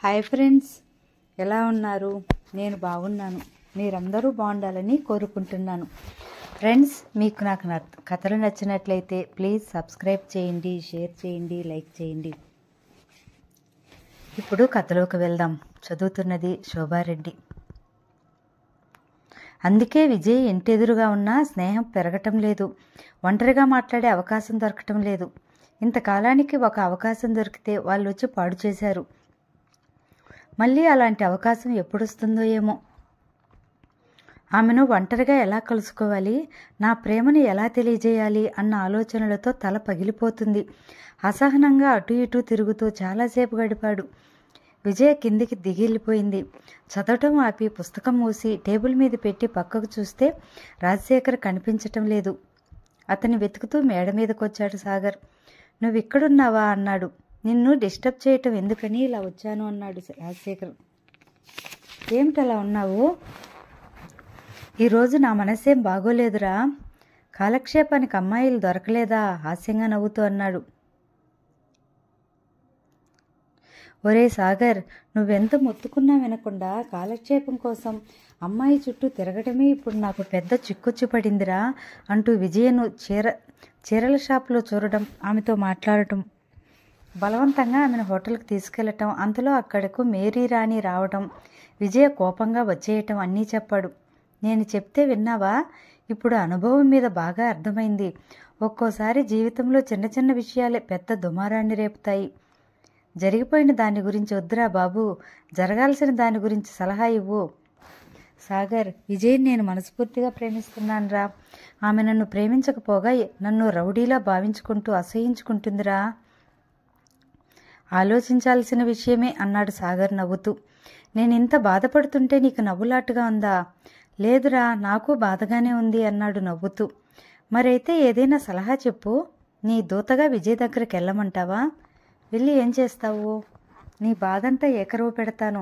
Hi friends, ఎలా ఉన్నారు? నేను బాగున్నాను. మీరందరూ బాగుండాలని కోరుకుంటున్నాను. ఫ్రెండ్స్, మీకు నాకు కథలు నచ్చినట్లయితే ప్లీజ్ సబ్స్క్రైబ్ చేయండి, షేర్ చేయండి, లైక్ చేయండి. ఇప్పుడు కథలోకి వెళ్దాం. చదువుతున్నది శోభారెడ్డి. అందుకే విజయ్ ఇంటెదురుగా ఉన్నా స్నేహం పెరగటం లేదు. ఒంటరిగా మాట్లాడే అవకాశం దొరకటం లేదు. ఇంతకాలానికి ఒక అవకాశం దొరికితే వాళ్ళు వచ్చి పాడు చేశారు. మళ్ళీ అలాంటి అవకాశం ఎప్పుడొస్తుందో ఏమో. ఆమెను ఒంటరిగా ఎలా కలుసుకోవాలి, నా ప్రేమను ఎలా తెలియజేయాలి అన్న ఆలోచనలతో తల పగిలిపోతుంది. అసహనంగా అటు ఇటు తిరుగుతూ చాలాసేపు గడిపాడు. విజయ కిందికి దిగిలిపోయింది. చదవటం ఆపి పుస్తకం మూసి టేబుల్ మీద పెట్టి పక్కకు చూస్తే రాజశేఖర్ కనిపించటం లేదు. అతన్ని వెతుకుతూ మేడ మీదకొచ్చాడు సాగర్. నువ్విక్కడున్నావా అన్నాడు. నిన్ను డిస్టర్బ్ చేయటం ఎందుకని ఇలా వచ్చాను అన్నాడు రాజశేఖర్. ఏమిటలా ఉన్నావు? ఈరోజు నా మనసేం బాగోలేదురా. కాలక్షేపానికి అమ్మాయిలు దొరకలేదా? హాస్యంగా నవ్వుతూ అన్నాడు. ఒరే సాగర్, నువ్వెంత మొత్తుకున్నా వినకుండా కాలక్షేపం కోసం అమ్మాయి చుట్టూ తిరగటమే ఇప్పుడు నాకు పెద్ద చిక్కొచ్చి పడిందిరా అంటూ విజయను చీరల షాపులో చూడడం, ఆమెతో మాట్లాడటం, బలవంతంగా ఆమెను హోటల్కి తీసుకెళ్లటం, అంతలో అక్కడకు మేరీ రాణి రావటం, విజయ కోపంగా వచ్చేయటం అన్నీ చెప్పాడు. నేను చెప్తే విన్నావా? ఇప్పుడు అనుభవం మీద బాగా అర్థమైంది. ఒక్కోసారి జీవితంలో చిన్న చిన్న విషయాలే పెద్ద దుమారాన్ని రేపుతాయి. జరిగిపోయిన దాని గురించి వద్దురా బాబు, జరగాల్సిన దాని గురించి సలహా ఇవ్వు. సాగర్, విజయ్ నేను మనస్ఫూర్తిగా ప్రేమిస్తున్నానురా. ఆమె నన్ను ప్రేమించకపోగా నన్ను రౌడీలా భావించుకుంటూ అసహించుకుంటుందిరా. ఆలోచించాల్సిన విషయమే అన్నాడు సాగర్ నవ్వుతూ. నేనింత బాధపడుతుంటే నీకు నవ్వులాటుగా ఉందా? లేదురా, నాకు బాధగానే ఉంది అన్నాడు నవ్వుతూ. మరైతే ఏదైనా సలహా చెప్పు. నీ దూతగా విజయ్ దగ్గరికి వెళ్ళమంటావా? వెళ్ళి ఏం చేస్తావు? నీ బాధంతా ఏకరువు పెడతాను.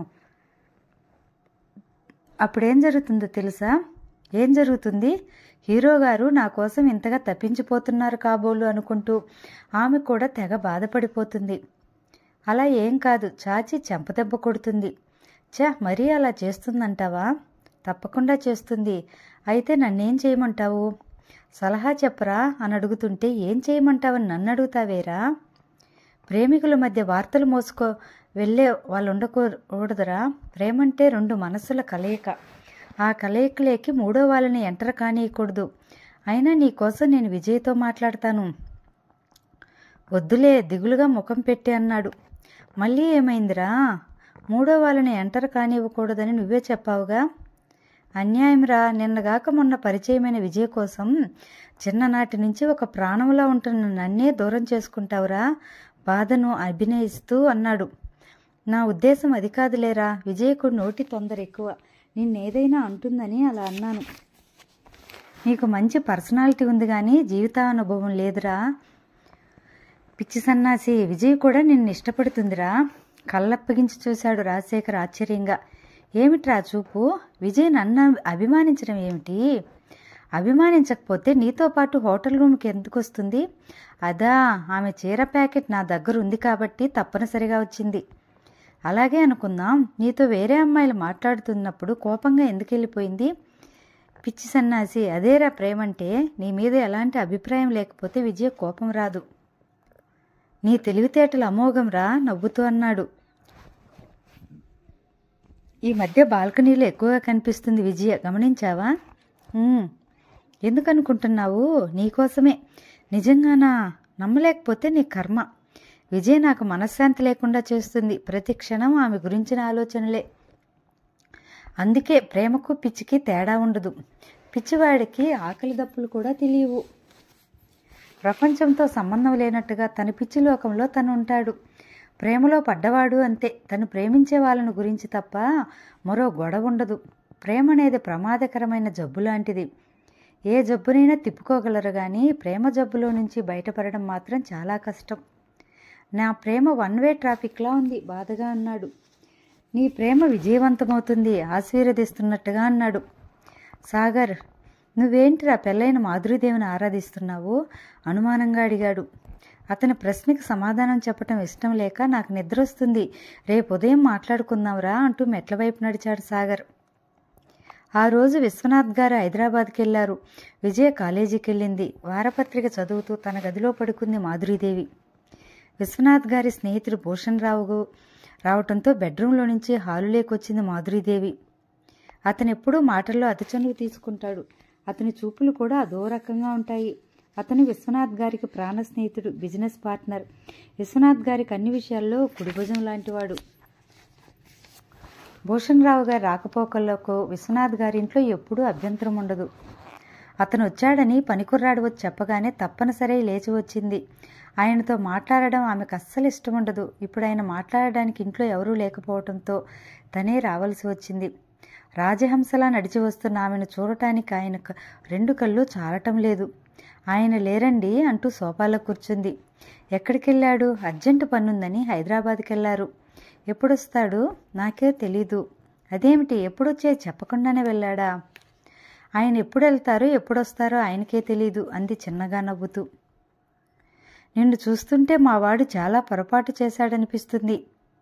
అప్పుడేం జరుగుతుందో తెలుసా? ఏం జరుగుతుంది? హీరో గారు నా కోసం ఇంతగా తప్పించిపోతున్నారు కాబోలు అనుకుంటూ ఆమె కూడా తెగ బాధపడిపోతుంది. అలా ఏం కాదు, చాచి చెంపదెబ్బ కొడుతుంది. మరీ అలా చేస్తుందంటావా? తప్పకుండా చేస్తుంది. అయితే నన్నేం చేయమంటావు? సలహా చెప్పరా అని అడుగుతుంటే ఏం చేయమంటావని నన్ను అడుగుతావేరా? ప్రేమికుల మధ్య వార్తలు మోసుకో వెళ్ళే వాళ్ళు ఉండకూడదురా. ప్రేమంటే రెండు మనస్సుల కలయిక. ఆ కలయికలేకి మూడో వాళ్ళని ఎంటర్ కానీయకూడదు. అయినా నీకోసం నేను విజయ్తో మాట్లాడతాను. వద్దులే, దిగులుగా ముఖం పెట్టి అన్నాడు. మళ్ళీ ఏమైందిరా? మూడో వాళ్ళని ఎంటర్ కానివ్వకూడదని నువ్వే చెప్పావుగా. అన్యాయంరా. నిన్నగాక మొన్న పరిచయమైన విజయ్ కోసం చిన్ననాటి నుంచి ఒక ప్రాణంలా ఉంటున్న నన్నే దూరం చేసుకుంటావురా. బాధను అభినయిస్తూ అన్నాడు. నా ఉద్దేశం అది కాదులేరా. విజయ్కు నోటి తొందర ఎక్కువ. నిన్నేదైనా అంటుందని అలా అన్నాను. నీకు మంచి పర్సనాలిటీ ఉంది కానీ జీవితానుభవం లేదురా. పిచ్చి సన్నాసి, విజయ్ కూడా నిన్ను ఇష్టపడుతుందిరా. కళ్ళప్పగించి చూశాడు రాజశేఖర్ ఆశ్చర్యంగా. ఏమిట్రా చూపు? విజయ్ నన్ను అభిమానించడం ఏమిటి? అభిమానించకపోతే నీతో పాటు హోటల్ రూమ్కి ఎందుకు వస్తుంది? అదా, ఆమె చీర ప్యాకెట్ నా దగ్గర ఉంది కాబట్టి తప్పనిసరిగా వచ్చింది. అలాగే అనుకుందాం. నీతో వేరే అమ్మాయిలు మాట్లాడుతున్నప్పుడు కోపంగా ఎందుకు వెళ్ళిపోయింది? పిచ్చి సన్నాసి, అదేరా ప్రేమంటే. నీ మీద ఎలాంటి అభిప్రాయం లేకపోతే విజయ కోపం రాదు. నీ తెలివితేటలు అమోఘం రా నవ్వుతూ అన్నాడు. ఈ మధ్య బాల్కనీలో ఎక్కువగా కనిపిస్తుంది విజయ, గమనించావా? ఎందుకనుకుంటున్నావు? నీకోసమే. నిజంగానా? నమ్మలేకపోతే నీ కర్మ. విజయ్ నాకు మనశ్శాంతి లేకుండా చేస్తుంది. ప్రతి క్షణం ఆమె గురించిన ఆలోచనలే. అందుకే ప్రేమకు పిచ్చికి తేడా ఉండదు. పిచ్చివాడికి ఆకలి దప్పులు కూడా తెలియవు. ప్రపంచంతో సంబంధం లేనట్టుగా తన పిచ్చి లోకంలో తను ఉంటాడు. ప్రేమలో పడ్డవాడు అంతే. తను ప్రేమించే వాళ్ళను గురించి తప్ప మరో గొడవ ఉండదు. ప్రేమ అనేది ప్రమాదకరమైన జబ్బు లాంటిది. ఏ జబ్బునైనా తిప్పుకోగలరు కానీ ప్రేమ జబ్బులో నుంచి బయటపడడం మాత్రం చాలా కష్టం. నా ప్రేమ వన్ వే ట్రాఫిక్లా ఉంది బాధగా అన్నాడు. నీ ప్రేమ విజయవంతమవుతుంది ఆశీర్వదిస్తున్నట్టుగా అన్నాడు. సాగర్, నువ్వేంటిరా పెళ్ళైన మాధురీదేవిని ఆరాధిస్తున్నావు? అనుమానంగా అడిగాడు. అతని ప్రశ్నకి సమాధానం చెప్పటం ఇష్టం లేక నాకు నిద్ర వస్తుంది, రేపు ఉదయం మాట్లాడుకుందాంరా అంటూ మెట్ల వైపు నడిచాడు సాగర్. ఆ రోజు విశ్వనాథ్ గారు హైదరాబాద్కి వెళ్ళారు. విజయ కాలేజీకి వెళ్ళింది. వారపత్రిక చదువుతూ తన గదిలో పడుకుంది మాధురీదేవి. విశ్వనాథ్ గారి స్నేహితుడు భూషణ్ రావు రావటంతో బెడ్రూమ్లో నుంచి హాలులోకి వచ్చింది మాధురీదేవి. అతను ఎప్పుడూ మాటల్లో అతి చనువు తీసుకుంటాడు. అతని చూపులు కూడా అదో రకంగా ఉంటాయి. అతను విశ్వనాథ్ గారికి ప్రాణ స్నేహితుడు, బిజినెస్ పార్ట్నర్. విశ్వనాథ్ గారికి అన్ని విషయాల్లో కుడిభుజం లాంటివాడు. భూషణ్ రావు గారి రాకపోకలకు విశ్వనాథ్ గారి ఇంట్లో ఎప్పుడూ అభ్యంతరం ఉండదు. అతను వచ్చాడని పనికుర్రాడు వచ్చి చెప్పగానే తప్పనిసరి లేచి వచ్చింది. ఆయనతో మాట్లాడడం ఆమెకు అస్సలు ఇష్టం ఉండదు. ఇప్పుడు ఆయన మాట్లాడడానికి ఇంట్లో ఎవరూ లేకపోవడంతో తనే రావాల్సి వచ్చింది. రాజహంసలా నడిచి వస్తున్న ఆమెను చూడటానికి ఆయన 2 కళ్ళు చాలటం లేదు. ఆయన లేరండి అంటూ సోఫాలో కూర్చుంది. ఎక్కడికి వెళ్ళాడు? అర్జెంటు పనుందని హైదరాబాద్కి వెళ్ళారు. ఎప్పుడొస్తాడు? నాకే తెలీదు. అదేమిటి, ఎప్పుడొచ్చే చెప్పకుండానే వెళ్ళాడా? ఆయన ఎప్పుడు వెళ్తారో ఎప్పుడొస్తారో ఆయనకే తెలీదు అంది చిన్నగా నవ్వుతూ. నిన్ను చూస్తుంటే మా వాడు చాలా పొరపాటు చేశాడనిపిస్తుంది.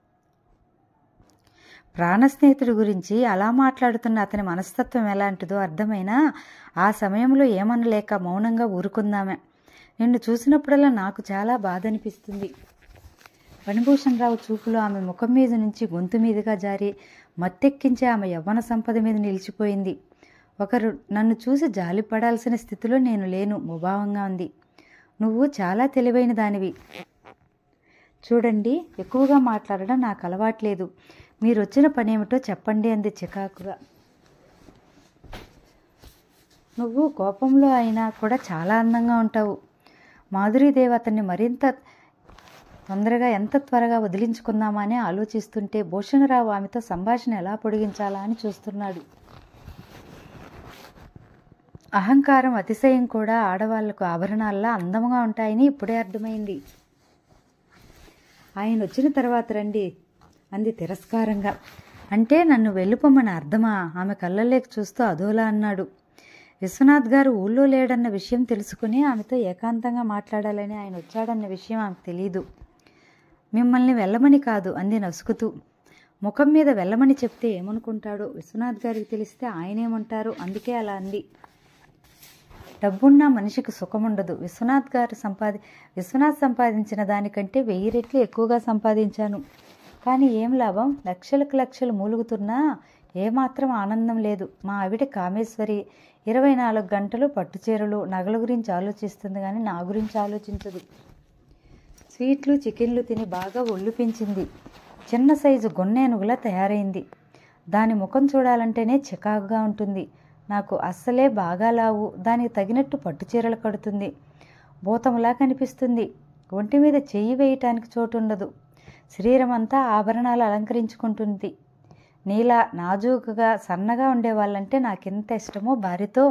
ప్రాణ స్నేహితుడి గురించి అలా మాట్లాడుతున్న అతని మనస్తత్వం ఎలాంటిదో అర్థమైనా ఆ సమయంలో ఏమనలేక మౌనంగా ఊరుకుందామే. నిన్ను చూసినప్పుడల్లా నాకు చాలా బాధ అనిపిస్తుంది. ఫణిభూషణ్ రావు చూపులో ఆమె ముఖం మీద నుంచి గొంతు మీదుగా జారి మత్తెక్కించి ఆమె యవ్వన సంపద మీద నిలిచిపోయింది. ఒకరు నన్ను చూసి జాలిపడాల్సిన స్థితిలో నేను లేను ముభావంగా ఉంది. నువ్వు చాలా తెలివైన దానివి. చూడండి, ఎక్కువగా మాట్లాడడం నాకు అలవాట్లేదు. మీరొచ్చిన పనేమిటో చెప్పండి అంది చికాకుగా. నువ్వు కోపంలో అయినా కూడా చాలా అందంగా ఉంటావు. మాధురీదేవి అతన్ని మరింత తొందరగా ఎంత త్వరగా వదిలించుకుందామా అని ఆలోచిస్తుంటే భూషణరావు ఆమెతో సంభాషణ ఎలా పొడిగించాలా అని చూస్తున్నాడు. అహంకారం, అతిశయం కూడా ఆడవాళ్లకు ఆభరణాల్లా అందంగా ఉంటాయని ఇప్పుడే అర్థమైంది. ఆయన వచ్చిన తర్వాత రండి అంది తిరస్కారంగా. అంటే నన్ను వెళ్ళిపోమని అర్థమా? ఆమె కళ్ళల్లోకి చూస్తూ అదోలా అన్నాడు. విశ్వనాథ్ గారు ఊళ్ళో లేడన్న విషయం తెలుసుకుని ఆమెతో ఏకాంతంగా మాట్లాడాలని ఆయన వచ్చాడన్న విషయం ఆమెకు తెలీదు. మిమ్మల్ని వెళ్ళమని కాదు అంది నసుకుతూ. ముఖం మీద వెళ్ళమని చెప్తే ఏమనుకుంటాడో, విశ్వనాథ్ గారికి తెలిస్తే ఆయనేమంటారు, అందుకే అలా అంది. డబ్బున్న మనిషికి సుఖముండదు. విశ్వనాథ్ సంపాదించిన దానికంటే 1000 రెట్లు ఎక్కువగా సంపాదించాను. కానీ ఏం లాభం? లక్షలకు లక్షలు మూలుగుతున్నా ఏమాత్రం ఆనందం లేదు. మా ఆవిడ కామేశ్వరి 24 గంటలు పట్టుచీరలు, నగల గురించి ఆలోచిస్తుంది కానీ నా గురించి ఆలోచించదు. స్వీట్లు, చికెన్లు తిని బాగా ఒళ్ళు పెంచింది. చిన్న సైజు గొన్నేనుగులా తయారైంది. దాని ముఖం చూడాలంటేనే చికాకుగా ఉంటుంది. నాకు అస్సలే బాగా లావు. దానికి తగినట్టు పట్టుచీరలు కడుతుంది. భూతంలా కనిపిస్తుంది. ఒంటి మీద చెయ్యి వేయటానికి చోటుండదు. శరీరం అంతా ఆభరణాలు అలంకరించుకుంటుంది. నీలా నాజూకుగా సన్నగా ఉండేవాళ్ళంటే నాకెంత ఇష్టమో. భార్యతో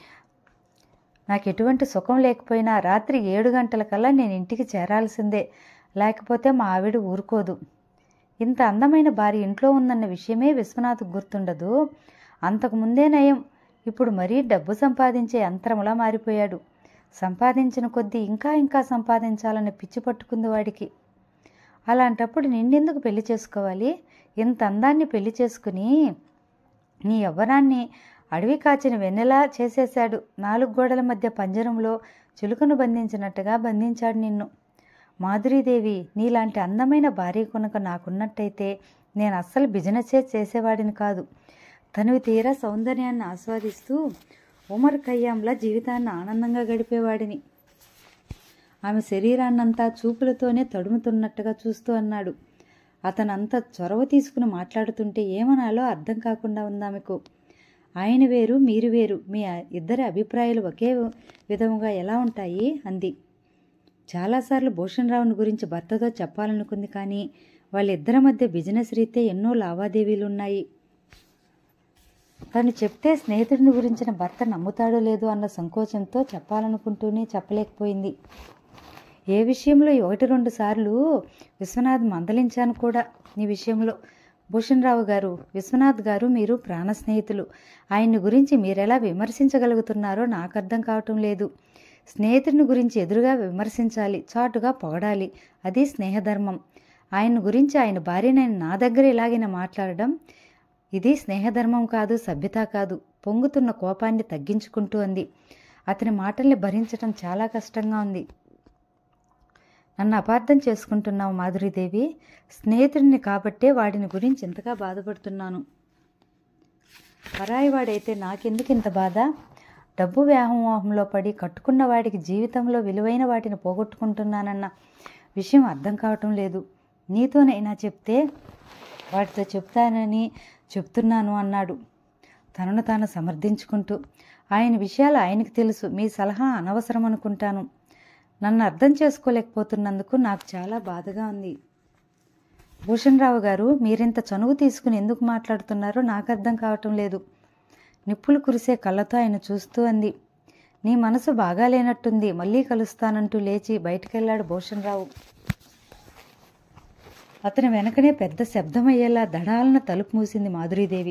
నాకు ఎటువంటి సుఖం లేకపోయినా రాత్రి 7 గంటలకల్లా నేను ఇంటికి చేరాల్సిందే, లేకపోతే మా ఆవిడ ఊరుకోదు. ఇంత అందమైన భార్య ఇంట్లో ఉందన్న విషయమే విశ్వనాథ్కు గుర్తుండదు. అంతకుముందే నయం, ఇప్పుడు మరీ డబ్బు సంపాదించే యంత్రంలా మారిపోయాడు. సంపాదించిన కొద్దీ ఇంకా ఇంకా సంపాదించాలని పిచ్చి పట్టుకుంది వాడికి. అలాంటప్పుడు నిన్నెందుకు పెళ్లి చేసుకోవాలి? ఇంత అందాన్ని పెళ్లి చేసుకుని నీ యవ్వనాన్ని అడవి కాచిన వెన్నెలా చేసేశాడు. 4 గోడల మధ్య పంజరంలో చిలుకను బంధించినట్టుగా బంధించాడు నిన్ను. మాధురీదేవి, నీలాంటి అందమైన భార్య కనుక నాకున్నట్టయితే నేను అస్సలు బిజినెస్సే చేసేవాడిని కాదు. తనివి తీరా సౌందర్యాన్ని ఆస్వాదిస్తూ ఉమర్ ఖయ్యాంలా జీవితాన్ని ఆనందంగా గడిపేవాడిని. ఆమె శరీరాన్నంతా చూపులతోనే తడుముతున్నట్టుగా చూస్తూ అన్నాడు. అతనంత చొరవ తీసుకుని మాట్లాడుతుంటే ఏమనాలో అర్థం కాకుండా ఉందామెకు. ఆయన వేరు, మీరు వేరు. మీ ఇద్దరి అభిప్రాయాలు ఒకే విధముగా ఎలా ఉంటాయి అంది. చాలాసార్లు భూషణ్ రావుని గురించి భర్తతో చెప్పాలనుకుంది. కానీ వాళ్ళిద్దరి మధ్య బిజినెస్ రీతే ఎన్నో లావాదేవీలున్నాయి. తను చెప్తే స్నేహితుడిని గురించిన భర్త నమ్ముతాడో లేదో అన్న సంకోచంతో చెప్పాలనుకుంటూనే చెప్పలేకపోయింది. ఏ విషయంలో 1-2 సార్లు విశ్వనాథ్ మందలించాను కూడా. నీ విషయంలో భూషణ్ రావు గారు, విశ్వనాథ్ గారు మీరు ప్రాణ స్నేహితులు. ఆయన్ని గురించి మీరెలా విమర్శించగలుగుతున్నారో నాకు అర్థం కావటం లేదు. స్నేహితుడిని గురించి ఎదురుగా విమర్శించాలి, చాటుగా పొగడాలి. అది స్నేహధర్మం. ఆయన గురించి ఆయన భార్యనైన నా దగ్గర ఇలాగిన మాట్లాడడం ఇది స్నేహధర్మం కాదు, సభ్యత కాదు. పొంగుతున్న కోపాన్ని తగ్గించుకుంటూ అంది. అతని మాటల్ని భరించడం చాలా కష్టంగా ఉంది. నన్ను అపార్థం చేసుకుంటున్నావు మాధురీదేవి. స్నేహితుడిని కాబట్టే వాడిని గురించి ఇంతగా బాధపడుతున్నాను. పరాయివాడైతే నాకెందుకు ఇంత బాధ? డబ్బు వ్యామోహంలో పడి కట్టుకున్న వాడికి జీవితంలో విలువైన వాటిని పోగొట్టుకుంటున్నానన్న విషయం అర్థం కావటం లేదు. నీతోనైనా చెప్తే వాటితో చెప్తానని చెప్తున్నాను అన్నాడు తనను తాను సమర్థించుకుంటూ. ఆయన విషయాలు ఆయనకు తెలుసు. మీ సలహా అనవసరం అనుకుంటాను. నన్ను అర్థం చేసుకోలేకపోతున్నందుకు నాకు చాలా బాధగా ఉంది. భూషణ్ రావు గారు, మీరింత చనువు తీసుకుని ఎందుకు మాట్లాడుతున్నారో నాకు అర్థం కావటం లేదు. నిప్పులు కురిసే కళ్ళతో ఆయన చూస్తూ అంది. నీ మనసు బాగాలేనట్టుంది, మళ్ళీ కలుస్తానంటూ లేచి బయటికెళ్లాడు భూషణ్ రావు. అతని వెనకనే పెద్ద శబ్దమయ్యేలా దడాలన తలుపు మూసింది మాధురీదేవి.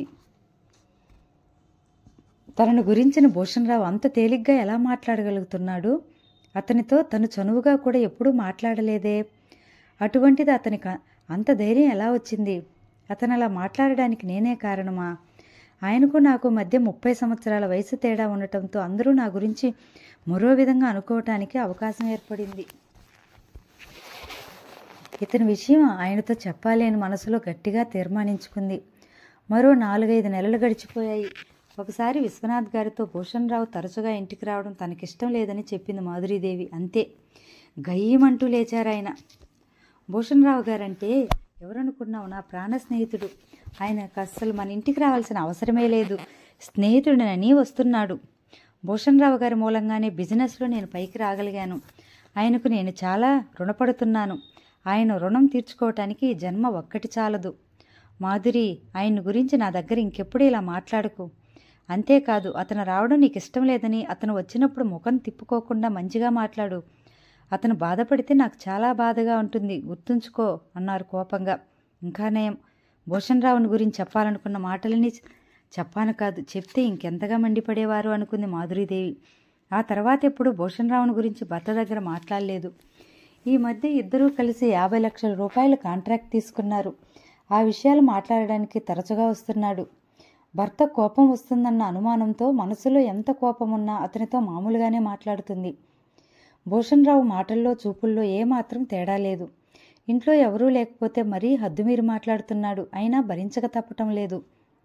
తనను గురించిన భూషణ్ రావు అంత తేలిగ్గా ఎలా మాట్లాడగలుగుతున్నాడు? అతనితో తను చనువుగా కూడా ఎప్పుడూ మాట్లాడలేదే. అటువంటిది అతనికి అంత ధైర్యం ఎలా వచ్చింది? అతను అలా మాట్లాడడానికి నేనే కారణమా? ఆయనకు నాకు మధ్య 30 సంవత్సరాల వయసు తేడా ఉండటంతో అందరూ నా గురించి మరో విధంగా అనుకోవటానికి అవకాశం ఏర్పడింది. ఇతని విషయం ఆయనతో చెప్పాలి అని మనసులో గట్టిగా తీర్మానించుకుంది. మరో 4-5 నెలలు గడిచిపోయాయి. ఒకసారి విశ్వనాథ్ గారితో భూషణ్ రావు తరచుగా ఇంటికి రావడం తనకిష్టం లేదని చెప్పింది మాధురీదేవి. అంతే, గయ్యమంటూ లేచారాయన. భూషణ్ రావు గారంటే ఎవరనుకున్నావు? నా ప్రాణ స్నేహితుడు. ఆయనకు అస్సలు మన ఇంటికి రావాల్సిన అవసరమే లేదు. స్నేహితుడినని వస్తున్నాడు. భూషణ్ రావు గారి మూలంగానే బిజినెస్లో నేను పైకి రాగలిగాను. ఆయనకు నేను చాలా రుణపడుతున్నాను. ఆయన రుణం తీర్చుకోవటానికి ఈ జన్మ ఒక్కటి చాలదు. మాధురి, ఆయన గురించి నా దగ్గర ఇంకెప్పుడు ఇలా మాట్లాడకు. అంతేకాదు, అతను రావడం నీకు ఇష్టం లేదని అతను వచ్చినప్పుడు ముఖం తిప్పుకోకుండా మంచిగా మాట్లాడు. అతను బాధపడితే నాకు చాలా బాధగా ఉంటుంది, గుర్తుంచుకో అన్నారు కోపంగా. ఇంకా నయం, భూషణ్ రావుని గురించి చెప్పాలనుకున్న మాటలని చెప్పాను కాదు, చెప్తే ఇంకెంతగా మండిపడేవారు అనుకుంది మాధురీదేవి. ఆ తర్వాత ఎప్పుడు భూషణ్ రావుని గురించి భర్త దగ్గర మాట్లాడలేదు. ఈ మధ్య ఇద్దరూ కలిసి 50 లక్షల రూపాయల కాంట్రాక్ట్ తీసుకున్నారు. ఆ విషయాలు మాట్లాడడానికి తరచుగా వస్తున్నాడు. భర్త కోపం వస్తుందన్న అనుమానంతో మనసులో ఎంత కోపమున్నా అతనితో మామూలుగానే మాట్లాడుతుంది. భూషణ్ రావు మాటల్లో చూపుల్లో ఏమాత్రం తేడా లేదు. ఇంట్లో ఎవరూ లేకపోతే మరీ హద్దుమీరి మాట్లాడుతున్నాడు. అయినా భరించక తప్పటం లేదు.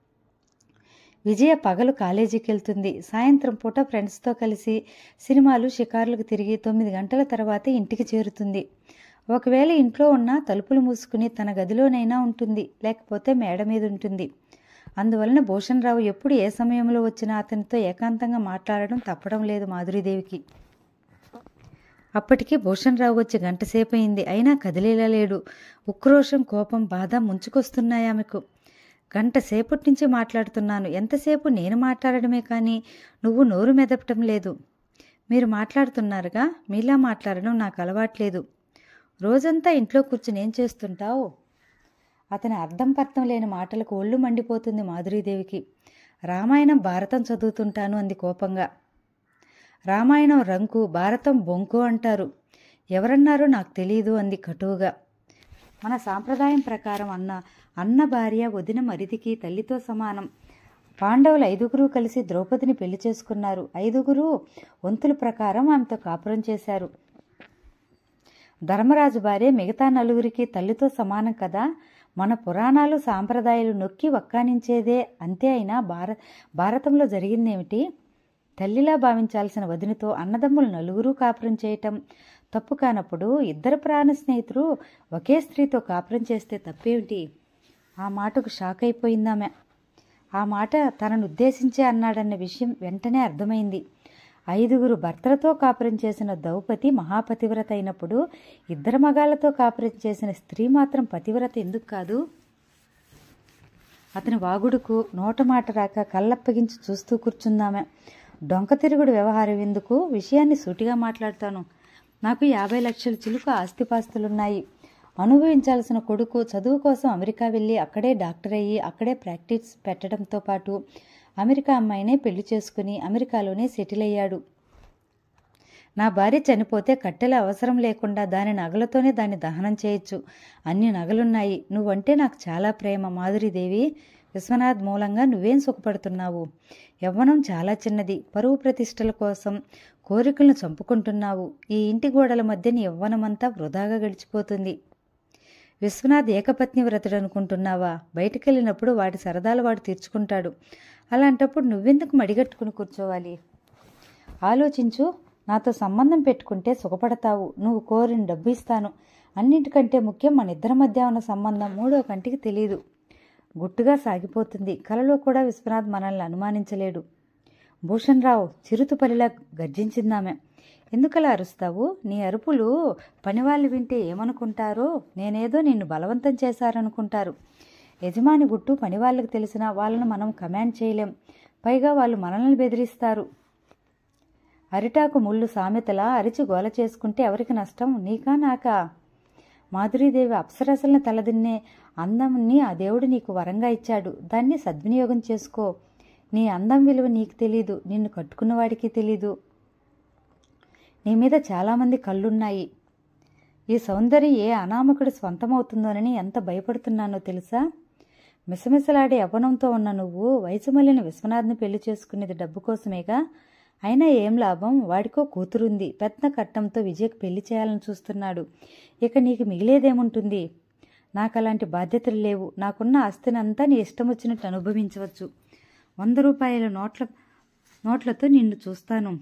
విజయ పగలు కాలేజీకి వెళ్తుంది. సాయంత్రం పూట ఫ్రెండ్స్తో కలిసి సినిమాలు, షికార్లకు తిరిగి 9 గంటల తర్వాత ఇంటికి చేరుతుంది. ఒకవేళ ఇంట్లో ఉన్నా తలుపులు మూసుకుని తన గదిలోనైనా ఉంటుంది, లేకపోతే మేడ మీద ఉంటుంది. అందువలన భూషణ్ రావు ఎప్పుడు ఏ సమయంలో వచ్చినా అతనితో ఏకాంతంగా మాట్లాడడం తప్పడం లేదు మాధురీదేవికి. అప్పటికి భూషణ్ రావు వచ్చి గంటసేపు అయింది. అయినా కదిలేలా లేడు. ఉక్రోషం, కోపం, బాధ ముంచుకొస్తున్నాయి ఆమెకు. గంట సేపటి నుంచి మాట్లాడుతున్నాను. ఎంతసేపు నేను మాట్లాడడమే కానీ నువ్వు నోరు మెదపటం లేదు. మీరు మాట్లాడుతున్నారుగా, మీలా మాట్లాడడం నాకు అలవాట్లేదు. రోజంతా ఇంట్లో కూర్చుని ఏం చేస్తుంటావు? అతని అర్థం పర్థం లేని మాటలకు ఒళ్ళు మండిపోతుంది మాధురీదేవికి. రామాయణం, భారతం చదువుతుంటాను అంది కోపంగా. రామాయణం రంకు, భారతం బొంకు అంటారు. ఎవరన్నారో నాకు తెలియదు అంది కటువుగా. మన సాంప్రదాయం ప్రకారం అన్న భార్య, వదిన, మరిదికి తల్లితో సమానం. పాండవులు 5గురు కలిసి ద్రౌపదిని పెళ్లి చేసుకున్నారు. 5గురు వంతుల ప్రకారం ఆమెతో కాపురం చేశారు. ధర్మరాజు భార్య మిగతా 4గురికి తల్లితో సమానం కదా. మన పురాణాలు, సాంప్రదాయాలు నొక్కి వక్కానించేదే. అంతే. అయినా భారతంలో జరిగిందేమిటి? తల్లిలా భావించాల్సిన వదినతో అన్నదమ్ములు 4గురు కాపురం చేయటం తప్పు కానప్పుడు ఇద్దరు ప్రాణ స్నేహితులు ఒకే స్త్రీతో కాపురం చేస్తే తప్పేమిటి? ఆ మాటకు షాక్ అయిపోయిందామె. ఆ మాట తనను ఉద్దేశించే అన్నాడన్న విషయం వెంటనే అర్థమైంది. 5గురు భర్తలతో కాపురం చేసిన ద్రౌపది మహాపతివ్రత అయినప్పుడు 2 మగాళ్లతో కాపురం చేసిన స్త్రీ మాత్రం పతివ్రత ఎందుకు కాదు? అతని వాగుడుకు నోట మాట రాక కళ్ళప్పగించి చూస్తూ కూర్చుందామె. డొంక తిరుగుడు వ్యవహారం ఎందుకు? విషయాన్ని సూటిగా మాట్లాడతాను. నాకు 50 లక్షల చిలుకు ఆస్తిపాస్తులున్నాయి. అనుభవించాల్సిన కొడుకు చదువు కోసం అమెరికా వెళ్ళి అక్కడే డాక్టర్ అయ్యి అక్కడే ప్రాక్టీస్ పెట్టడంతో పాటు అమెరికా అమ్మాయినే పెళ్లి చేసుకుని అమెరికాలోనే సెటిల్ అయ్యాడు. నా భార్య చనిపోతే కట్టెల అవసరం లేకుండా దాని నగలతోనే దాన్ని దహనం చేయొచ్చు. అన్ని నగలున్నాయి. నువ్వంటే నాకు చాలా ప్రేమ మాధురీదేవి. విశ్వనాథ్ మూలంగా నువ్వేం సుఖపడుతున్నావు? యవ్వనం చాలా చిన్నది. పరువు ప్రతిష్టల కోసం కోరికలను చంపుకుంటున్నావు. ఈ ఇంటి గోడల మధ్య నీ యవ్వనమంతా వృధాగా గడిచిపోతుంది. విశ్వనాథ్ ఏకపత్ని వ్రతుడు అనుకుంటున్నావా? బయటికెళ్ళినప్పుడు వాడి సరదాలు వాడు తీర్చుకుంటాడు. అలాంటప్పుడు నువ్వెందుకు మడిగట్టుకుని కూర్చోవాలి? ఆలోచించు. నాతో సంబంధం పెట్టుకుంటే సుఖపడతావు. నువ్వు కోరిన డబ్బు ఇస్తాను. అన్నింటికంటే ముఖ్యం మన ఇద్దరి మధ్య ఉన్న సంబంధం మూడో కంటికి తెలీదు. గుట్టుగా సాగిపోతుంది. కలలో కూడా విశ్వనాథ్ మనల్ని అనుమానించలేడు. భూషణ్ రావు చిరుతుపలిలా గర్జించిందామె. ఎందుకలా అరుస్తావు? నీ అరుపులు పనివాళ్ళు వింటే ఏమనుకుంటారో? నేనేదో నిన్ను బలవంతం చేశారనుకుంటారు. యజమాని గుట్టు పనివాళ్ళకి తెలిసినా వాళ్ళను మనం కమాండ్ చేయలేం. పైగా వాళ్ళు మనల్ని బెదిరిస్తారు. అరిటాకు ముళ్ళు సామెతలా అరిచి గోల చేసుకుంటే ఎవరికి నష్టం? నీకా నాకా? మాధురీదేవి అప్సరసలను తలదిన్నే అందంని ఆ దేవుడు నీకు వరంగా ఇచ్చాడు. దాన్ని సద్వినియోగం చేసుకో. నీ అందం విలువ నీకు తెలీదు. నిన్ను కట్టుకున్నవాడికి తెలీదు. నీ మీద చాలామంది కళ్ళున్నాయి. ఈ సౌందర్యం ఏ అనామకుడు స్వంతమవుతుందోనని ఎంత భయపడుతున్నానో తెలుసా? మిసమిసలాడే యవ్వనంతో ఉన్న నువ్వు వయసు మళ్ళిన విశ్వనాథ్ని పెళ్లి చేసుకునేది డబ్బు కోసమేగా. అయినా ఏం లాభం? వాడికో కూతురుంది. పెద్ద కట్నంతో విజయ్కి పెళ్లి చేయాలని చూస్తున్నాడు. ఇక నీకు మిగిలేదేముంటుంది? నాకు అలాంటి బాధ్యతలు లేవు. నాకున్న ఆస్తినంతా నీ ఇష్టం వచ్చినట్టు అనుభవించవచ్చు. 100 రూపాయల నోట్లతో నిన్ను చూస్తాను.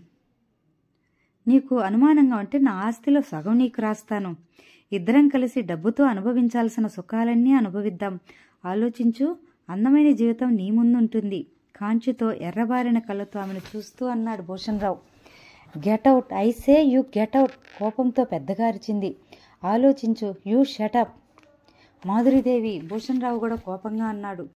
నీకు అనుమానంగా ఉంటే నా ఆస్తిలో సగం నీకు రాస్తాను. ఇద్దరం కలిసి డబ్బుతో అనుభవించాల్సిన సుఖాలన్నీ అనుభవిద్దాం. ఆలోచించు. అందమైన జీవితం నీ ముందుంటుంది. కాంచితో ఎర్రబారిన కళ్ళతో ఆమెను చూస్తూ అన్నాడు Bhushan Rao. Get out, I say you get out. కోపంతో పెద్దగా అరిచింది. ఆలోచించు. You shut up. మాధురీదేవి. భూషణ్ రావు కూడా కోపంగా అన్నాడు.